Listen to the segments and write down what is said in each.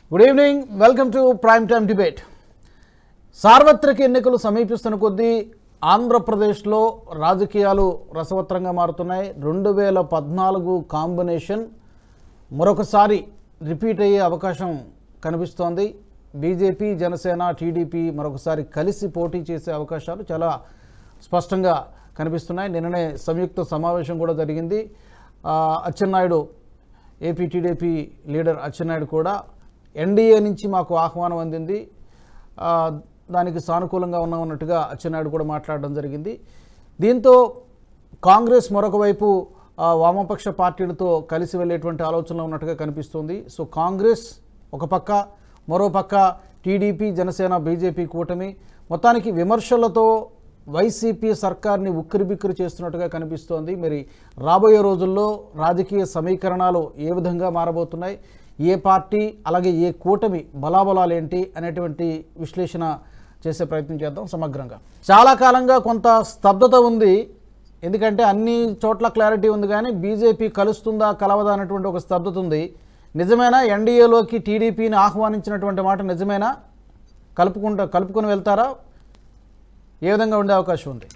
Good evening, welcome to prime time debate. సార్వత్రిక ఎన్నికలు సమీపిస్తున్న కొద్దీ ఆంధ్రప్రదేశ్లో రాజకీయాలు రసవత్రంగా మారుతున్నాయి. 2014 కాంబినేషన్ మరొకసారి రిపీట్ అయ్యే అవకాశం కనిపిస్తోంది. బీజేపీ, జనసేన, టీడీపీ మరొకసారి కలిసి పోటీ చేసే అవకాశాలు చాలా స్పష్టంగా కనిపిస్తున్నాయి. నిన్ననే సంయుక్త సమావేశం కూడా జరిగింది. Atchannaidu, AP TDP leader Atchannaidu కూడా ఎన్డీఏ నుంచి మాకు ఆహ్వానం అందింది, దానికి సానుకూలంగా ఉన్నట్టుగా అచ్చెన్నాయుడు కూడా మాట్లాడడం జరిగింది. దీంతో కాంగ్రెస్ మరొక వైపు వామపక్ష పార్టీలతో కలిసి వెళ్ళేటువంటి ఆలోచనలో ఉన్నట్టుగా కనిపిస్తుంది. సో కాంగ్రెస్ ఒక పక్క, మరో పక్క టీడీపీ, జనసేన, బీజేపీ కూటమి మొత్తానికి విమర్శలతో వైసీపీ సర్కార్ని ఉక్కిరిబిక్కిరి చేస్తున్నట్టుగా కనిపిస్తోంది. మరి రాబోయే రోజుల్లో రాజకీయ సమీకరణాలు ఏ విధంగా మారబోతున్నాయి, ఏ పార్టీ అలాగే ఏ కూటమి బలాబలాలు ఏంటి అనేటువంటి విశ్లేషణ చేసే ప్రయత్నం చేద్దాం సమగ్రంగా. చాలా కాలంగా కొంత స్తబ్దత ఉంది, ఎందుకంటే అన్ని చోట్ల క్లారిటీ ఉంది, కానీ బీజేపీ కలుస్తుందా కలవదా అనేటువంటి ఒక స్తబ్దత ఉంది. నిజమేనా? ఎన్డీఏలోకి టీడీపీని ఆహ్వానించినటువంటి మాట నిజమేనా? కలుపుకొని వెళ్తారా? ఏ విధంగా ఉండే అవకాశం ఉంది?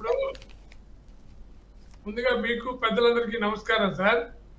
ముందుగా మీకు పెద్దలందరికీ నమస్కారం సార్.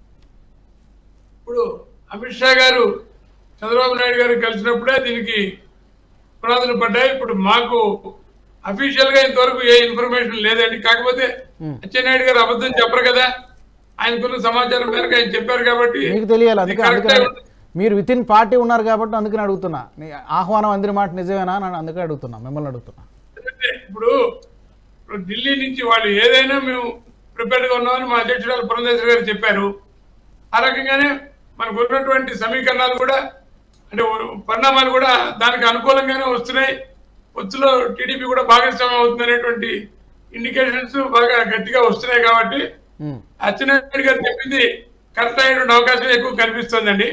ఇప్పుడు అమిత్ షా గారు చంద్రబాబు నాయుడు గారు కలిసినప్పుడే దీనికి పునాదులు పడ్డాయి. ఇప్పుడు మాకు అఫీషియల్ గా ఇంతవరకు ఏ ఇన్ఫర్మేషన్ లేదండి. కాకపోతే అచ్చెన్నాయుడు గారు అబద్ధం చెప్పరు కదా, ఆయనకున్న సమాచారం మేరకు ఆయన చెప్పారు కాబట్టి మీకు తెలియాలి. అందుకే మీరు విత్ ఇన్ పార్టీ ఉన్నారు కాబట్టి అందుకని అడుగుతున్నా. ఆహ్వానం అందిన మాట నిజమేనా అని అందుకే అడుగుతున్నా, మిమ్మల్ని అడుగుతున్నా. ఇప్పుడు ఢిల్లీ నుంచి వాళ్ళు ఏదైనా మేము ప్రిపేర్డ్ గా ఉన్నామని మా అధ్యక్షురాలు పురంధేశ్వరి గారు చెప్పారు. ఆ రకంగానే మనకు ఉన్నటువంటి సమీకరణాలు కూడా, అంటే పరిణామాలు కూడా దానికి అనుకూలంగానే వస్తున్నాయి. ఒత్తులో టీడీపీ కూడా భాగస్వామ్యం అవుతుంది అనేటువంటి ఇండికేషన్స్ బాగా గట్టిగా వస్తున్నాయి. కాబట్టి అచ్చెన్నాయుడు గారు చెప్పింది కరెక్ట్ అయ్యేటువంటి అవకాశం ఎక్కువ కనిపిస్తుందండి.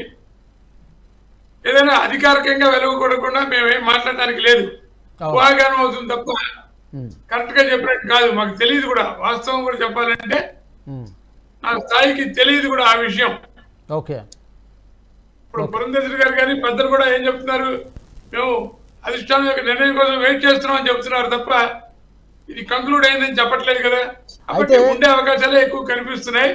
ఏదైనా అధికారికంగా వెలువకూడకుండా మేమేం మాట్లాడడానికి లేదు, ఊహాగానం అవుతుంది తప్ప కరెక్ట్ గా చెప్పినట్టు కాదు. మాకు తెలియదు కూడా, వాస్తవం కూడా చెప్పాలంటే నా స్థాయికి తెలియదు కూడా ఆ విషయం. ఇప్పుడు పురంధేశ్వరి గారు కానీ పెద్దలు కూడా ఏం చెప్తున్నారు, మేము అధిష్టానం యొక్క నిర్ణయం కోసం వెయిట్ చేస్తున్నాం అని చెప్తున్నారు తప్ప ఇది కంక్లూడ్ అయిందని చెప్పట్లేదు కదా. కాబట్టి ఉండే అవకాశాలే ఎక్కువ కనిపిస్తున్నాయి.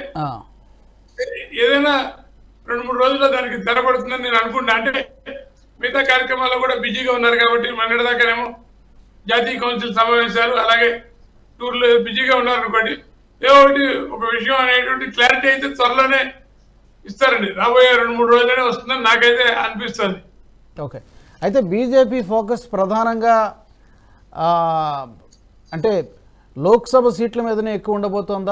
ఏదైనా 2-3 రోజుల్లో దానికి తెరపడుతుందని నేను అనుకుంటా. అంటే మిగతా కార్యక్రమాల్లో కూడా బిజీగా ఉన్నారు కాబట్టి మొన్నటిదాకానేమో జాతీయ కౌన్సిల్ సమావేశాలు, అలాగే టూర్లు బిజీగా ఉన్నారు అనుకోండి. ఏదో ఒకటి ఒక విషయం అనేటువంటి క్లారిటీ అయితే త్వరలోనే ఇస్తారండి. రాబోయే 2-3 రోజులనే వస్తుందని నాకైతే అనిపిస్తుంది. ఓకే, అయితే బీజేపీ ఫోకస్ ప్రధానంగా అంటే లోక్సభ సీట్ల మీదనే ఎక్కువ ఉండబోతోందా?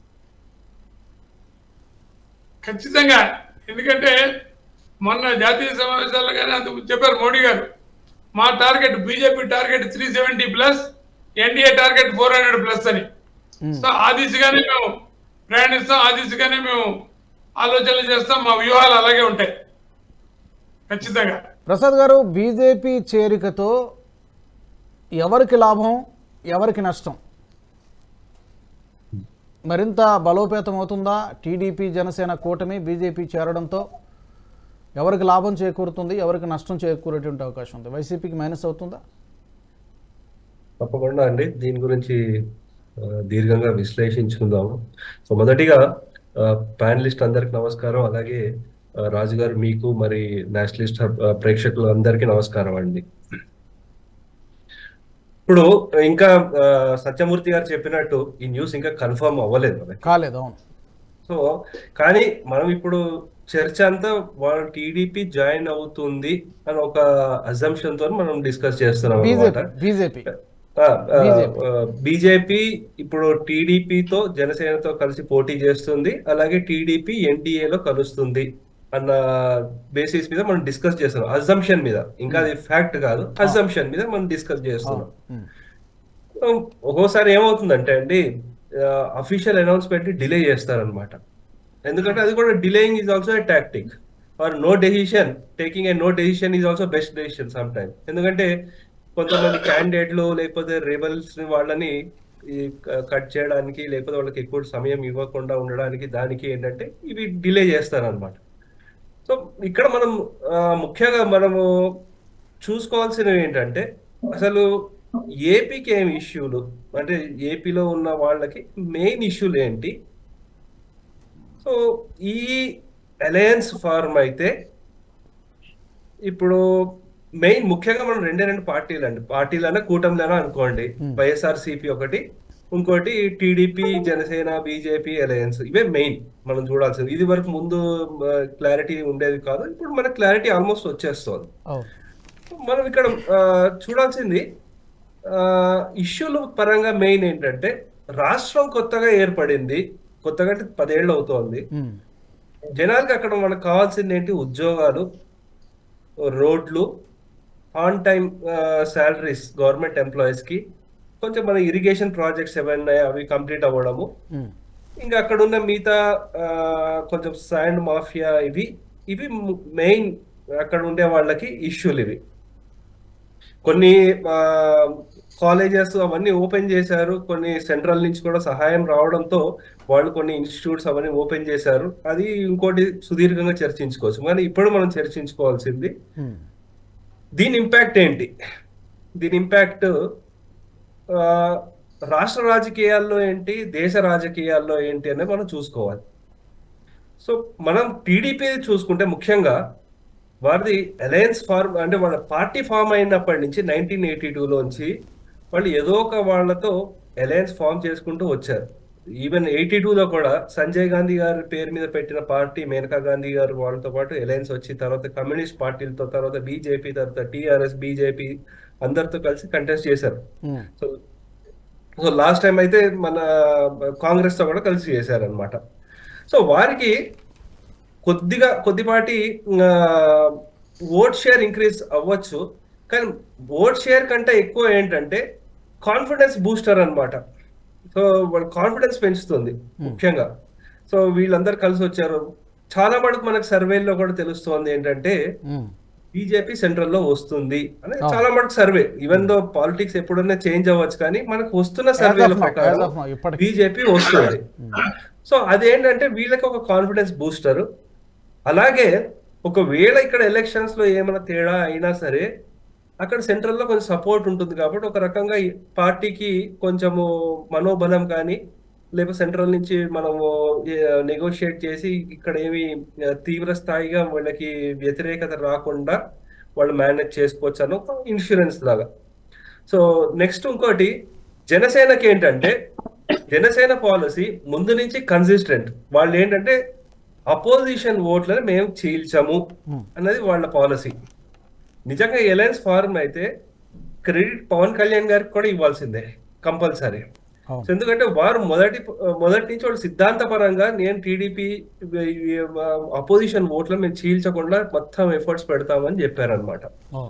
ఖచ్చితంగా. ఎందుకంటే మొన్న జాతీయ సమావేశాల్లో కానీ అంత చెప్పారు మోడీ గారు, మా target BJP target 370+, NDA target 400+ అని. సో ఆ దిశగానే మేము ప్రయాణిస్తాం, ఆ దిశగానే మేము ఆలోచనలు చేస్తాం. మా వ్యూహాలు అలాగే ఉంటాయి ఖచ్చితంగా. ప్రసాద్ గారు, బీజేపీ చేరికతో ఎవరికి లాభం, ఎవరికి నష్టం? మరింత బలోపేతం అవుతుందా టీడీపీ జనసేన కూటమి బీజేపీ చేరడంతో? ఎవరికి లాభం చేకూరుతుంది, ఎవరికి నష్టం చేకూరేటువంటి అవకాశం ఉంది? వైసీపీకి మైనస్ అవుతుందా? తప్పకుండా అండి, దీని గురించి దీర్ఘంగా విశ్లేషించుకుందాము. సో మొదటిగా ప్యానలిస్ట్ అందరికి నమస్కారం, అలాగే రాజు గారు మీకు, మరి నేషనలిస్ట్ ప్రేక్షకులు అందరికీ నమస్కారం అండి. ఇప్పుడు ఇంకా సత్యమూర్తి గారు చెప్పినట్టు ఈ న్యూస్ ఇంకా కన్ఫర్మ్ అవ్వలేదు, కాలేదు. అవును. సో కానీ మనం ఇప్పుడు చర్చ అంతా వాళ్ళు టీడీపీ జాయిన్ అవుతుంది అని ఒక అజంప్షన్ తో మనం డిస్కస్ చేస్తున్నాం అన్నమాట. బీజేపీ ఇప్పుడు టీడీపీతో జనసేనతో కలిసి పోటీ చేస్తుంది, అలాగే టీడీపీ ఎన్డీఏలో కలుస్తుంది అన్న బేసిస్ మీద మనం డిస్కస్ చేస్తున్నాం, అజంప్షన్ మీద. ఇంకా అది ఫ్యాక్ట్ కాదు, అజంప్షన్ మీద మనం డిస్కస్ చేస్తున్నాం. ఒక్కోసారి ఏమవుతుందంటే అండి, అఫీషియల్ అనౌన్స్మెంట్ డిలే చేస్తారనమాట. ఎందుకంటే అది కూడా delaying is also a tactic, or no decision, taking a no decision is also best decision some time. ఎందుకంటే కొంతమంది క్యాండిడేట్లు లేకపోతే రేబల్స్ వాళ్ళని కట్ చేయడానికి, లేకపోతే వాళ్ళకి ఎక్కువ సమయం ఇవ్వకుండా ఉండడానికి, దానికి ఏంటంటే ఇవి డిలే చేస్తారనమాట. సో ఇక్కడ మనం ముఖ్యంగా మనము చూసుకోవాల్సినవి ఏంటంటే అసలు ఏపీకి ఏమి ఇష్యూలు, అంటే ఏపీలో ఉన్న వాళ్ళకి మెయిన్ ఇష్యూలు ఏంటి. సో ఈ అలయన్స్ ఫార్మ్ అయితే ఇప్పుడు మెయిన్ ముఖ్యంగా మనం రెండు పార్టీలైనా కూటమిలైనా అనుకోండి. వైఎస్ఆర్సీపీ ఒకటి, ఇంకోటి టీడీపీ, జనసేన, బీజేపీ అలయన్స్. ఇవే మెయిన్ మనం చూడాల్సింది. ఇది వరకు ముందు క్లారిటీ ఉండేది కాదు, ఇప్పుడు మనకు క్లారిటీ ఆల్మోస్ట్ వచ్చేస్తుంది. మనం ఇక్కడ చూడాల్సింది ఇష్యూల పరంగా మెయిన్ ఏంటంటే రాష్ట్రం కొత్తగా ఏర్పడింది, కొత్తగా అంటే 10 ఏళ్ళు అవుతోంది. జనాలకి అక్కడ మనకు కావాల్సింది ఏంటి? ఉద్యోగాలు, రోడ్లు, on time salaries government employees కి, కొంచెం మన ఇరిగేషన్ ప్రాజెక్ట్స్ ఏమైనా అవి కంప్లీట్ అవ్వడము, ఇంకా అక్కడ ఉన్న మిగతా కొంచెం శాండ్ మాఫియా, ఇవి మెయిన్ అక్కడ ఉండే వాళ్ళకి ఇష్యూలు. ఇవి కొన్ని కాలేజెస్ అవన్నీ ఓపెన్ చేశారు, కొన్ని సెంట్రల్ నుంచి కూడా సహాయం రావడంతో వాళ్ళు కొన్ని ఇన్స్టిట్యూట్స్ అవన్నీ ఓపెన్ చేశారు. అది ఇంకోటి సుదీర్ఘంగా చర్చించుకోవచ్చు. కానీ ఇప్పుడు మనం చర్చించుకోవాల్సింది దీని ఇంపాక్ట్ ఏంటి. దీని ఇంపాక్ట్ రాష్ట్ర రాజకీయాల్లో ఏంటి, దేశ రాజకీయాల్లో ఏంటి అనేది మనం చూసుకోవాలి. సో మనం టీడీపీ చూసుకుంటే ముఖ్యంగా వారిది అలయన్స్ ఫార్మ్, అంటే వాళ్ళ పార్టీ ఫామ్ అయినప్పటి నుంచి 1982లోంచి వాళ్ళు ఏదో ఒక వాళ్ళతో అలయన్స్ ఫామ్ చేసుకుంటూ వచ్చారు. ఈవెన్ 82లో కూడా సంజయ్ గాంధీ గారి పేరు మీద పెట్టిన పార్టీ, మేనకా గాంధీ గారు వాళ్ళతో పాటు అలయన్స్ వచ్చి, తర్వాత కమ్యూనిస్ట్ పార్టీలతో, తర్వాత బీజేపీ, తర్వాత టీఆర్ఎస్, బీజేపీ అందరితో కలిసి కంటెస్ట్ చేశారు. సో లాస్ట్ టైం అయితే మన కాంగ్రెస్ తో కూడా కలిసి చేశారనమాట. సో వారికి కొద్దిపాటి ఓట్ షేర్ ఇంక్రీజ్ అవ్వచ్చు, కానీ ఓట్ షేర్ కంటే ఎక్కువ ఏంటంటే కాన్ఫిడెన్స్ బూస్టర్ అన్నమాట. సో వాళ్ళ కాన్ఫిడెన్స్ పెంచుతుంది ముఖ్యంగా. సో వీళ్ళందరూ కలిసి వచ్చారు. చాలా మటుకు మనకు సర్వేల్లో కూడా తెలుస్తోంది ఏంటంటే బీజేపీ సెంట్రల్ లో వస్తుంది అని. చాలా మటుకు సర్వే, ఈవెన్ దో పాలిటిక్స్ ఎప్పుడన్నా చేంజ్ అవ్వచ్చు, కానీ మనకు వస్తున్న సర్వేల ప్రకారం బీజేపీ వస్తుంది. సో అదేంటంటే వీళ్ళకి ఒక కాన్ఫిడెన్స్ బూస్టర్. అలాగే ఒకవేళ ఇక్కడ ఎలక్షన్స్ లో ఏమైనా తేడా అయినా సరే అక్కడ సెంట్రల్ లో కొంచెం సపోర్ట్ ఉంటుంది కాబట్టి ఒక రకంగా పార్టీకి కొంచెము మనోబలం కానీ, లేకపోతే సెంట్రల్ నుంచి మనము నెగోషియేట్ చేసి ఇక్కడ ఏమి తీవ్ర స్థాయిగా వాళ్ళకి వ్యతిరేకత రాకుండా వాళ్ళు మేనేజ్ చేసుకోవచ్చు అని ఒక ఇన్సూరెన్స్ లాగా. సో నెక్స్ట్ ఇంకోటి జనసేనకి ఏంటంటే, జనసేన పాలసీ ముందు నుంచి కన్సిస్టెంట్. వాళ్ళు ఏంటంటే అపోజిషన్ ఓట్లను మేము చీల్చము అన్నది వాళ్ళ పాలసీ. నిజంగా అలయన్స్ ఫార్మ్ అయితే క్రెడిట్ పవన్ కళ్యాణ్ గారికి కూడా ఇవ్వాల్సిందే కంపల్సరీ. ఎందుకంటే వారు మొదటి నుంచి వాళ్ళు సిద్ధాంతపరంగా నేను టీడీపీ అపోజిషన్ ఓట్లను మేము చీల్చకుండా మొత్తం ఎఫర్ట్స్ పెడతామని చెప్పారనమాట.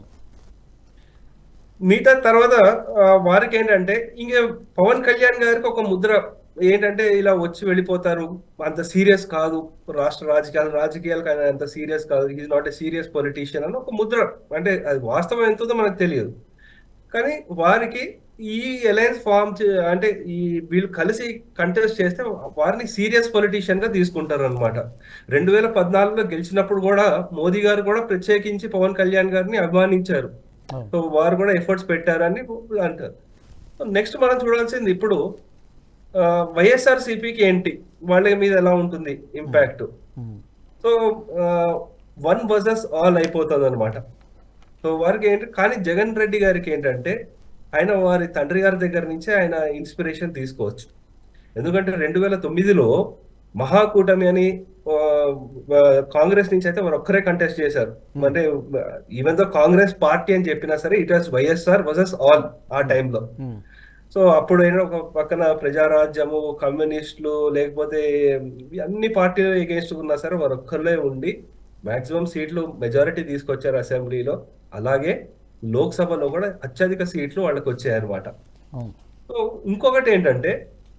మిగతా తర్వాత వారికి ఏంటంటే ఇంకా పవన్ కళ్యాణ్ గారికి ఒక ముద్ర ఏంటంటే ఇలా వచ్చి వెళ్ళిపోతారు, అంత సీరియస్ కాదు, రాష్ట్ర రాజకీయాలకు ఆయన అంత సీరియస్ కాదు, is not a serious politician అని ఒక ముద్ర. అంటే అది వాస్తవం ఎంతుందో మనకు తెలియదు, కానీ వారికి ఈ అలయన్స్ ఫామ్ అంటే ఈ వీళ్ళు కలిసి కంటెస్ట్ చేస్తే వారిని సీరియస్ పొలిటీషియన్ గా తీసుకుంటారు అనమాట. 2014లో గెలిచినప్పుడు కూడా మోదీ గారు కూడా ప్రత్యేకించి పవన్ కళ్యాణ్ గారిని అభిమానించారు. సో వారు కూడా ఎఫర్ట్స్ పెట్టారని అంటారు. నెక్స్ట్ మనం చూడాల్సింది ఇప్పుడు వైఎస్ఆర్సీపీకి ఏంటి, వాళ్ళ మీద ఎలా ఉంటుంది ఇంపాక్ట్. సో 1 వర్సెస్ ఆల్ అయిపోతుంది అనమాట. సో వారికి ఏంటి, కానీ జగన్ రెడ్డి గారికి ఏంటంటే ఆయన వారి తండ్రి గారి దగ్గర నుంచే ఆయన ఇన్స్పిరేషన్ తీసుకోవచ్చు. ఎందుకంటే 2009లో మహాకూటమి అని కాంగ్రెస్ నుంచి అయితే వారు ఒక్కరే కంటెస్ట్ చేశారు. అంటే ఈవెన్ దో కాంగ్రెస్ పార్టీ అని చెప్పినా సరే it was YSR versus all ఆ టైంలో. సో అప్పుడు అయినా ఒక పక్కన ప్రజారాజ్యము, కమ్యూనిస్టులు, లేకపోతే అన్ని పార్టీలు ఎగెన్స్ట్ ఉన్నా సరే వారు ఒక్కర్లే ఉండి మాక్సిమం సీట్లు మెజారిటీ తీసుకొచ్చారు అసెంబ్లీలో. అలాగే లోక్సభలో కూడా అత్యధిక సీట్లు వాళ్ళకి వచ్చాయన్నమాట. సో ఇంకొకటి ఏంటంటే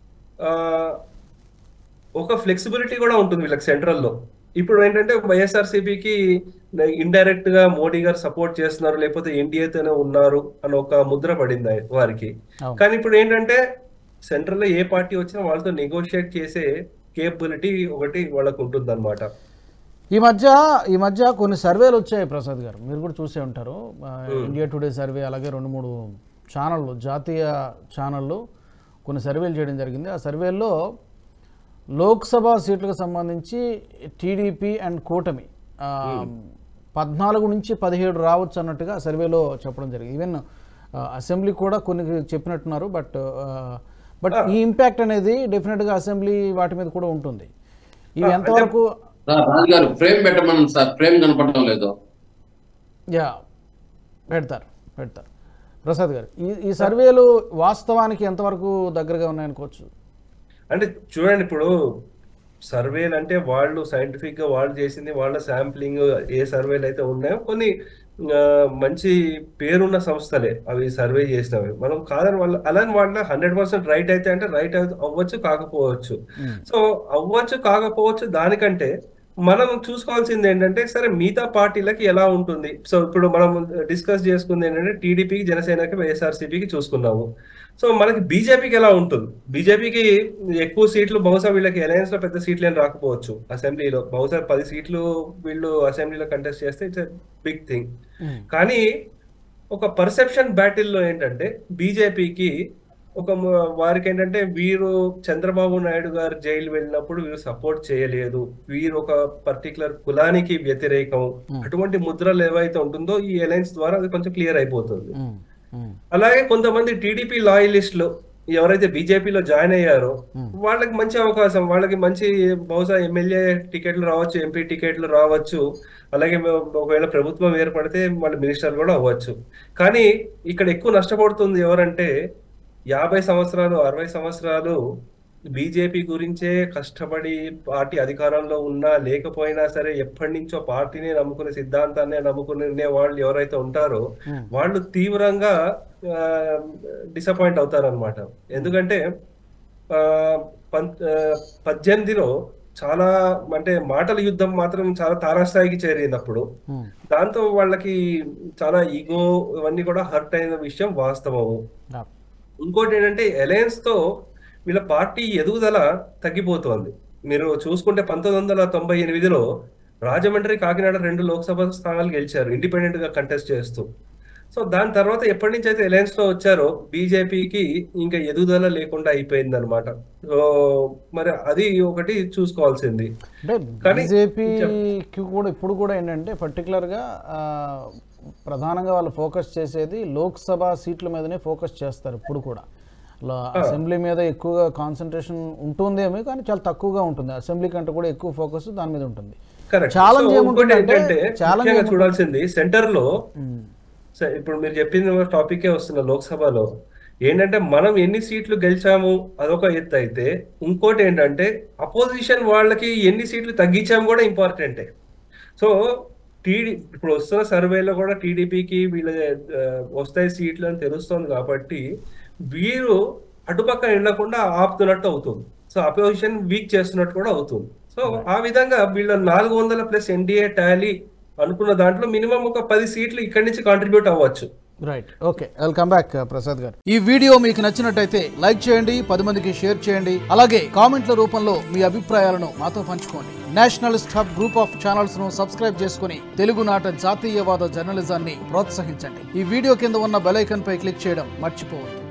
ఒక ఫ్లెక్సిబిలిటీ కూడా ఉంటుంది వీళ్ళకి సెంట్రల్లో. ఇప్పుడు ఏంటంటే వైఎస్ఆర్సీపీకి ఇండైరెక్ట్ గా మోడీ గారు సపోర్ట్ చేస్తున్నారు, లేకపోతే ఎన్డీఏతోనే ఉన్నారు అని ఒక ముద్ర పడింది వారికి. కానీ ఇప్పుడు ఏంటంటే సెంట్రల్ లో ఏ పార్టీ వచ్చినా వాళ్ళతో నెగోషియేట్ చేసే కేపబిలిటీ ఒకటి వాళ్ళకు ఉంటుంది అనమాట. ఈ మధ్య కొన్ని సర్వేలు వచ్చాయి ప్రసాద్ గారు, మీరు కూడా చూసే ఉంటారు. ఇండియా టుడే సర్వే, అలాగే 2-3 ఛానళ్ళు, జాతీయ ఛానళ్ళు కొన్ని సర్వేలు చేయడం జరిగింది. ఆ సర్వేల్లో లోక్సభ సీట్లకు సంబంధించి టీడీపీ అండ్ కూటమి 14 నుంచి 17 రావచ్చు అన్నట్టుగా సర్వేలో చెప్పడం జరిగింది. ఈవెన్ అసెంబ్లీ కూడా కొన్ని చెప్పినట్టున్నారు. బట్ ఈ ఇంపాక్ట్ అనేది డెఫినెట్గా అసెంబ్లీ వాటి మీద కూడా ఉంటుంది. ఇవి ఎంతవరకు రాజుగారు ఫ్రేమ్ పెట్టమని సార్, ఫ్రేమ్ కనపడటం లేదు. యా పెడతారు ప్రసాద్ గారు. ఈ సర్వేలు వాస్తవానికి ఎంతవరకు దగ్గరగా ఉన్నాయనుకోవచ్చు? అంటే చూడండి, ఇప్పుడు సర్వేలు అంటే వాళ్ళు సైంటిఫిక్ గా వాళ్ళు చేసింది, వాళ్ళ శాంప్లింగ్ ఏ సర్వేలు అయితే ఉన్నాయో కొన్ని మంచి పేరున్న సంస్థలే అవి సర్వే చేసినవి. మనం కాదని వాళ్ళ అలాని వాళ్ళ 100% రైట్ అయితే అంటే రైట్ అవ్వచ్చు, కాకపోవచ్చు. సో అవ్వచ్చు కాకపోవచ్చు, దానికంటే మనం చూసుకోవాల్సింది ఏంటంటే సరే మిగతా పార్టీలకి ఎలా ఉంటుంది. సో ఇప్పుడు మనం డిస్కస్ చేసుకుంది ఏంటంటే టీడీపీకి, జనసేనకి, వైఎస్ఆర్సీపీకి చూసుకున్నాము. సో మనకి బీజేపీకి ఎలా ఉంటుంది? బీజేపీకి ఎక్కువ సీట్లు బహుశా వీళ్ళకి అలయన్స్ లో పెద్ద సీట్లు ఏం రాకపోవచ్చు. అసెంబ్లీలో బహుశా 10 సీట్లు వీళ్ళు అసెంబ్లీలో కంటెస్ట్ చేస్తే ఇట్స్ బిగ్ థింగ్. కానీ ఒక పర్సెప్షన్ బ్యాటిల్లో ఏంటంటే బీజేపీకి వారికి ఏంటంటే వీరు చంద్రబాబు నాయుడు గారు జైలు వెళ్ళినప్పుడు వీరు సపోర్ట్ చేయలేదు, వీరు ఒక పర్టికులర్ కులానికి వ్యతిరేకం, అటువంటి ముద్రలు ఏవైతే ఉంటుందో ఈ అలయన్స్ ద్వారా అది కొంచెం క్లియర్ అయిపోతుంది. అలాగే కొంతమంది టీడీపీ లాయలిస్టులు ఎవరైతే బీజేపీలో జాయిన్ అయ్యారో వాళ్ళకి మంచి అవకాశం, వాళ్ళకి మంచి బహుశా ఎమ్మెల్యే టికెట్లు రావచ్చు, ఎంపీ టికెట్లు రావచ్చు, అలాగే ఒకవేళ ప్రభుత్వం ఏర్పడితే వాళ్ళ మినిస్టర్ కూడా అవ్వచ్చు. కానీ ఇక్కడ ఎక్కువ నష్టపడుతుంది ఎవరంటే 50 సంవత్సరాలు 60 సంవత్సరాలు బీజేపీ గురించే కష్టపడి పార్టీ అధికారంలో ఉన్నా లేకపోయినా సరే ఎప్పటి నుంచో పార్టీని నమ్ముకునే, సిద్ధాంతాన్ని నమ్ముకునే వాళ్ళు ఎవరైతే ఉంటారో వాళ్ళు తీవ్రంగా డిసప్పాయింట్ అవుతారనమాట. ఎందుకంటే 18లో చాలా అంటే మాటల యుద్ధం మాత్రం చాలా తారాస్థాయికి చేరినప్పుడు దాంతో వాళ్ళకి చాలా ఈగో ఇవన్నీ కూడా హర్ట్ అయిన విషయం వాస్తవము. ఇంకోటి ఏంటంటే అలయన్స్ తో వీళ్ళ పార్టీ ఎదుగుదల తగ్గిపోతోంది. మీరు చూసుకుంటే 1998లో రాజమండ్రి, కాకినాడ 2 లోక్సభ స్థానాలు గెలిచారు ఇండిపెండెంట్ గా కంటెస్ట్ చేస్తూ. సో దాని తర్వాత ఎప్పటి నుంచి అయితే అలయన్స్ లో వచ్చారో బీజేపీకి ఇంకా ఎదుగుదల లేకుండా అయిపోయింది అనమాట. సో మరి అది ఒకటి చూసుకోవాల్సింది. బీజేపీకి కూడా ఇప్పుడు కూడా ఏంటంటే పర్టికులర్గా ప్రధానంగా వాళ్ళు ఫోకస్ చేసేది లోక్సభ సీట్ల మీదనే ఫోకస్ చేస్తారు ఇప్పుడు కూడా. అసెంబ్లీ మీద ఎక్కువగా కాన్సన్ట్రేషన్ ఉంటుందేమో, కానీ చాలా తక్కువగా ఉంటుంది. అసెంబ్లీ కంటే కూడా ఎక్కువ ఫోకస్ దాని మీద ఉంటుంది. ఛాలెంజ్ ఏముంటుందంటే చూడాల్సింది సెంటర్ లో, ఇప్పుడు మీరు చెప్పిన టాపికే వస్తున్న లోక్సభలో ఏంటంటే మనం ఎన్ని సీట్లు గెలిచాము అదొక ఎత్తు అయితే, ఇంకోటి ఏంటంటే అపోజిషన్ వాళ్ళకి ఎన్ని సీట్లు తగ్గించాము కూడా ఇంపార్టెంటే. సో ఇప్పుడు వస్తున్న సర్వేలో కూడా టీడీపీకి వీళ్ళ వస్తాయి సీట్లు అని తెలుస్తుంది కాబట్టి వీరు అటుపక్క వెళ్ళకుండా ఆపుతున్నట్టు అవుతుంది. సో అపోజిషన్ వీక్ చేస్తున్నట్టు కూడా అవుతుంది. సో ఆ విధంగా వీళ్ళ 400+ ఎన్డీఏ టాలీ అనుకున్న దాంట్లో మినిమం ఒక 10 సీట్లు ఇక్కడి నుంచి కాంట్రిబ్యూట్ అవ్వచ్చు. Right, okay, welcome back Prasad గారు. ఈ వీడియో మీకు నచ్చినట్టయితే లైక్ చేయండి, 10 మందికి షేర్ చేయండి, అలాగే కామెంట్ల రూపంలో మీ అభిప్రాయాలను మాతో పంచుకోండి. Nationalist hub group of channels ను సబ్స్క్రైబ్ చేసుకుని తెలుగునాట జాతీయవాద జర్నలిజాన్ని ప్రోత్సహించండి. ఈ వీడియో కింద ఉన్న బెల్ ఐకాన్ పై క్లిక్ చేయడం మర్చిపోవద్దు.